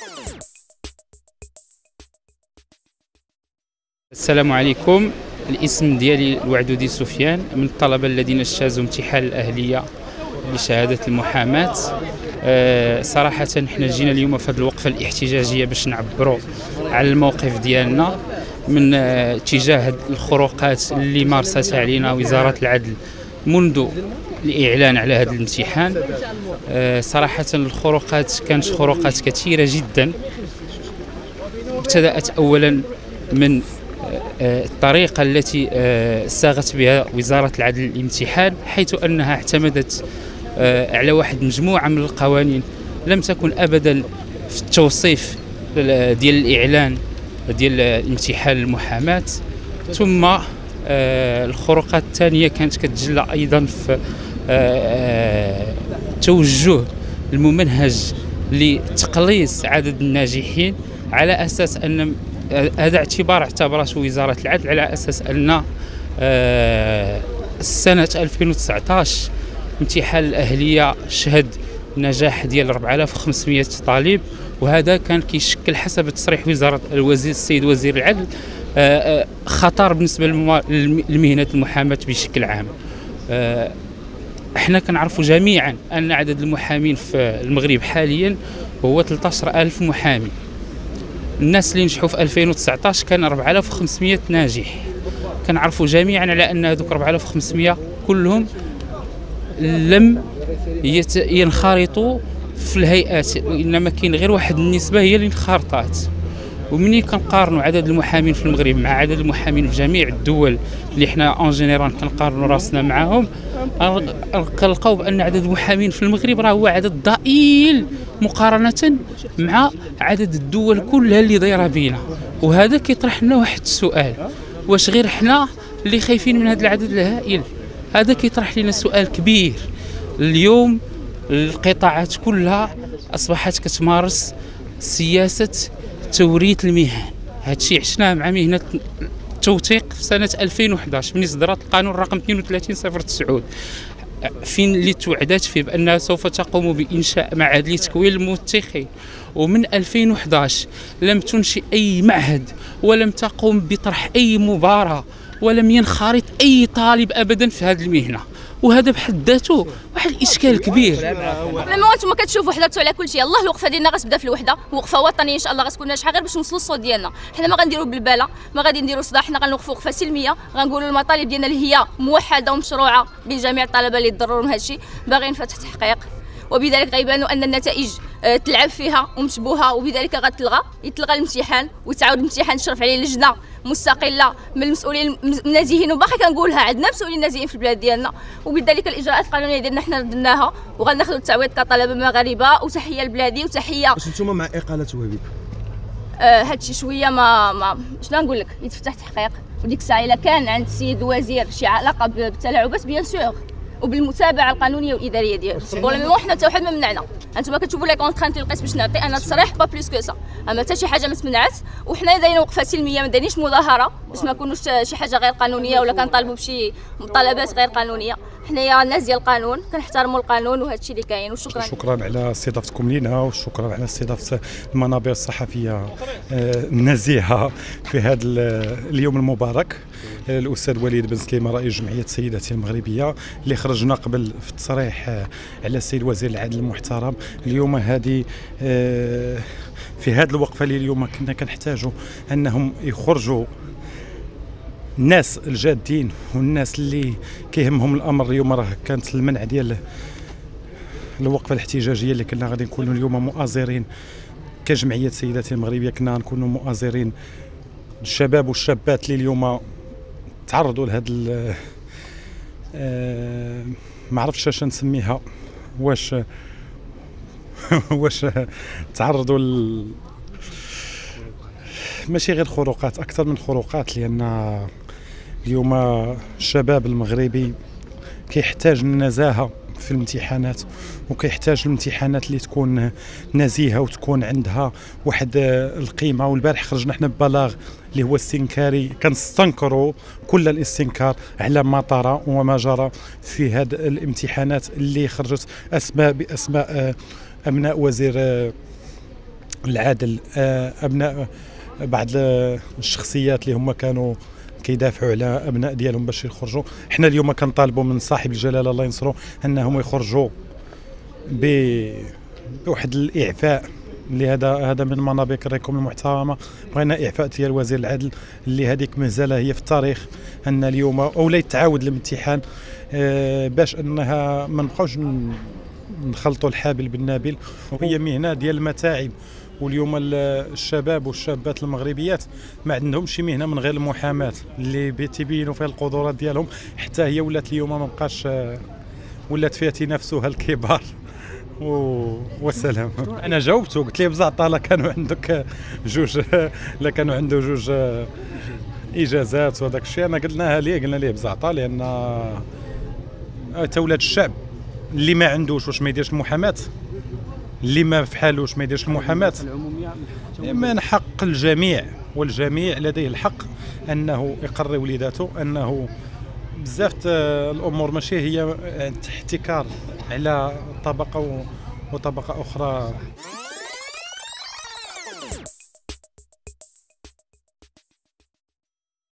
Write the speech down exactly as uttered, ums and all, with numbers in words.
السلام عليكم. الاسم ديالي الوعدودي سفيان، من الطلبة الذين اجتازوا امتحان الأهلية لشهادة المحاماة. أه صراحة حنا جينا اليوم في هذه الوقفة الاحتجاجية باش نعبروا على الموقف ديالنا من أه تجاه الخروقات اللي مارستها علينا وزارة العدل منذ الإعلان على هذا الامتحان. أه صراحة الخروقات كانت خروقات كثيرة جدا، ابتدأت أولا من الطريقة التي ساغت بها وزارة العدل الامتحان، حيث أنها اعتمدت على واحد مجموعة من القوانين لم تكن أبدا في التوصيف ديال الإعلان ديال الامتحان المحاماة. ثم الخروقات الثانية كانت كتجلى أيضا في توجه الممنهج لتقليص عدد الناجحين، على أساس أن هذا اعتبار اعتبرته وزارة العدل على أساس أن سنة ألفين وتسعطاش امتحان الأهلية شهد نجاح ديال أربعة آلاف وخمسمائة طالب، وهذا كان كيشكل حسب تصريح وزارة الوزير السيد وزير العدل خطر بالنسبة لمهنة المحاماة بشكل عام. احنا كنعرفوا جميعا أن عدد المحامين في المغرب حاليا هو ثلاثة عشر ألف محامي. الناس اللي نجحوا في ألفين وتسعطاش كان أربعة آلاف وخمسمائة ناجح. كنعرفوا جميعا على ان هذوك أربعة آلاف وخمسمائة كلهم لم ينخرطوا في الهيئات، وانما كاين غير واحد النسبه هي اللي انخرطات. ومني كنقارنوا عدد المحامين في المغرب مع عدد المحامين في جميع الدول اللي حنا اون جينيرال كنقارنوا راسنا معاهم، كنلقاو بان عدد المحامين في المغرب راه هو عدد ضئيل مقارنه مع عدد الدول كلها اللي دايره بينا. وهذا كيطرح لنا واحد السؤال، واش غير حنا اللي خايفين من هذا العدد الهائل؟ هذا كيطرح لنا سؤال كبير. اليوم القطاعات كلها اصبحت كتمارس سياسه توريث المهن. هذا الشيء عشناه مع مهنه التوثيق في سنه ألفين وأحد عشر من إصدارات القانون رقم اثنين وثلاثين صفر تسعود، فين اللي توعدت فيه بانها سوف تقوم بانشاء معهد لتكوين الموثقين. ومن ألفين وأحد عشر لم تنشئ اي معهد ولم تقوم بطرح اي مبادره ولم ينخرط اي طالب ابدا في هذه المهنه، وهذا بحد ذاته واحد الاشكال كبير. ميم انتم كتشوفوا حضرتوا على كل شيء. الله الوقفه ديالنا غتبدا في الوحده، وقفه وطنيه ان شاء الله غتكون ناجحه غير باش نوصلوا الصوت ديالنا. حنا ما غنديروا بالباله، ما غادي نديروا صداع، حنا غنوقفوا وقفه سلميه، غنقولوا المطالب ديالنا اللي هي موحده ومشروعه بين جميع الطلبه اللي يضرروا من هذا الشيء، باغيين فتح تحقيق، وبذلك غيبانوا ان النتائج تلعب فيها ومشبوهه، وبذلك غتلغى يتلغى الامتحان وتعاود الامتحان تشرف عليه لجنه مستقله من المسؤولين النازحين. وباقي كنقولها عندنا مسؤولين نازحين في البلاد ديالنا، وبذلك الاجراءات القانونيه ديالنا حنا ردناها وغناخذوا التعويض كطلبه مغاربه. وتحيه لبلادي وتحيه. واش نتوما مع اقاله وهبي؟ آه هادشي شويه ما ما شنو نقول لك، يتفتح تحقيق، وديك الساعه الا كان عند السيد الوزير شي علاقه بالتلاعبات بيان سور وبالمتابعه القانونيه والاداريه ديالو. بولمون حنا حتى واحد ما منعنا. انتم كتشوفوا لي كونترانت اللي لقيت باش نعطي انا تصريح با بلوس كو سا، اما حتى شي حاجه ما تمنعت. وحنا دايرين وقفه سلميه، ما دايرينش مظاهره باش ما نكونوش شي حاجه غير قانونيه ولا كنطالبوا بشي مطالبات غير قانونيه. حنايا ناس ديال القانون كنحترموا القانون وهذا الشيء اللي كاين. وشكرا شكرا على استضافتكم لينا، وشكرا على استضافه المنابر الصحفيه النزيهه في هذا اليوم المبارك. الاستاذ وليد بن سليمه رئيس جمعيه سيداتي المغربيه اللي خرجنا قبل في التصريح على السيد وزير العدل المحترم. اليوم هذه في هذه الوقفه اللي اليوم كنا كنحتاجوا انهم يخرجوا الناس الجادين والناس اللي كيهمهم الامر. اليوم راه كانت المنع ديال الوقفه الاحتجاجيه اللي كنا غادي نكونوا اليوم مؤازرين كجمعيه سيداتي المغربيه، كنا نكونوا مؤازرين الشباب والشابات اللي اليوم تعرضوا لهذا آه ما عرفتش اش نسميها، واش واش تعرضوا ل... ماشي غير خروقات، اكثر من خروقات، لان اليوم الشباب المغربي كيحتاج النزاهه في الامتحانات، وكيحتاج الامتحانات اللي تكون نزيهه وتكون عندها واحد القيمه. والبارح خرجنا حنا ببلاغ اللي هو استنكاري، كنستنكروا كل الاستنكار على ما طرا وما جرى في هذه الامتحانات اللي خرجت اسماء باسماء ابناء وزير العدل، ابناء بعض الشخصيات اللي هما كانوا كيدافعوا على ابناء ديالهم باش يخرجوا. حنا اليوم كنطالبوا من صاحب الجلاله الله ينصرو انهم يخرجوا بواحد الاعفاء اللي هذا هذا من منابر الريكوم المحترمه. بغينا اعفاء ديال وزير العدل اللي هذيك مازال هي في التاريخ، ان اليوم اولا يتعاود الامتحان باش انها ما نبقاوش نخلطوا الحابل بالنابل. وهي مهنه ديال المتاعب، واليوم الشباب والشابات المغربيات ما عندهمش شي مهنه من غير المحاماه اللي تيبينوا فيها القدرات ديالهم. حتى هي ولات اليوم ما بقاش، ولات فيها تنافسوها الكبار والسلام. انا جاوبته قلت ليه بزعطه لا كانوا عندك جوج، لا كانوا عنده جوج اجازات وهذاك الشيء. انا قلناها ليه قلنا ليه بزعطه، لان تا ولاد الشعب اللي ما عندوش واش ما يديرش المحاماه، اللي ما في حالوش ما يديرش المحاماه. من حق الجميع، والجميع لديه الحق انه يقرر وليداته، انه بزاف الامور ماشي هي احتكار على طبقه وطبقه اخرى.